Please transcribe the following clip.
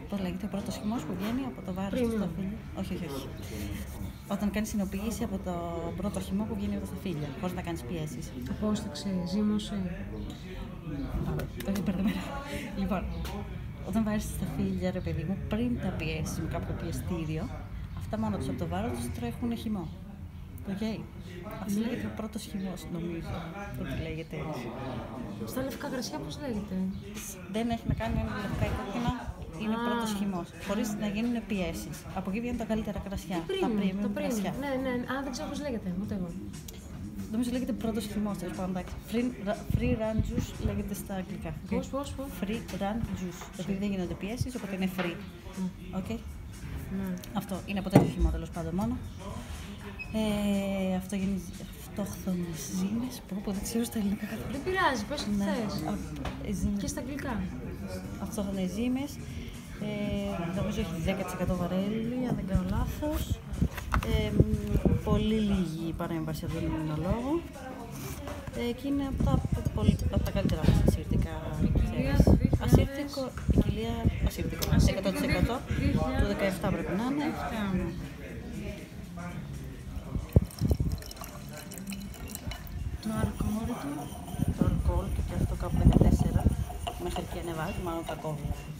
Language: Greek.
Πώς λέγεται, ο πρώτος χυμός που βγαίνει από το βάρος του σταφύλι. Όχι. Όταν κάνεις συνοποίηση από το πρώτο χυμό που βγαίνει από τα σταφύλια, χωρίς να κάνεις πιέσεις. Απόσταξε, ζύμωσε. Το έχεις μπερδεμένα. Λοιπόν, όταν βάζεις τα σταφύλια, ρε παιδί μου, πριν τα πιέσεις με κάποιο πιεστήριο, αυτά μόνο τους από το βάρος τους τρέχουν χυμό. Αυτό λέγεται ο πρώτος χυμός, νομίζω. Ότι λέγεται έτσι. Στα λευκά κρασιά πώς λέγεται? Δεν έχει να κάνει με λευκά ή κόκκινα, είναι πρώτος χυμός. Χωρίς να γίνουν πιέσεις. Από εκεί βγαίνουν τα καλύτερα κρασιά. Τα premium κρασιά. Ναι. Δεν ξέρω πώς λέγεται, ούτε εγώ. Νομίζω λέγεται πρώτος χυμός, τέλος πάντων. Free run juice λέγεται στα αγγλικά. Πώς? Free run juice. Επειδή δεν γίνονται πιέσεις, οπότε είναι free. Αυτό είναι από τέτοιο χυμό, τέλος πάντων μόνο. Αυτόχθονες ζύμες, που δεν ξέρω στα ελληνικά καθόλου. Δεν πειράζει, πες τι θες. Και στα αγγλικά. Αυτόχθονες ζύμες, νομίζω έχει 10% βαρέλι, αν δεν κάνω λάθος. Πολύ λίγη παρέμβαση από τον ημμουνολόγο. Και είναι από τα καλύτερα μας ασύρτικα. Ασύρτικο, ποικιλία ασύρτικο. 100% του 17 πρέπει να είναι. Το αλκοόλ και αυτό κάπου 14 μέχρι και ανεβάζει, μάλλον κακό.